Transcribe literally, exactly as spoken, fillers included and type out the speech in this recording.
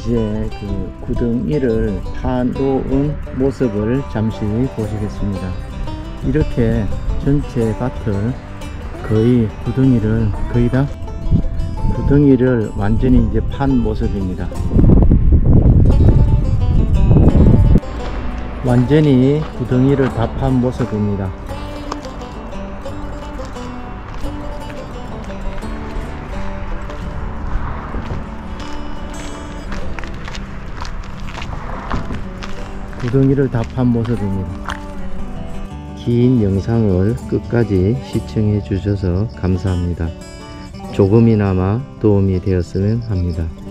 이제 그 구덩이를 파놓은 모습을 잠시 보시겠습니다. 이렇게 전체 밭을 거의 구덩이를 거의 다 구덩이를 완전히 이제 판 모습입니다. 완전히 구덩이를 다 판 모습입니다. 구덩이를 다 판 모습입니다. 긴 영상을 끝까지 시청해 주셔서 감사합니다. 조금이나마 도움이 되었으면 합니다.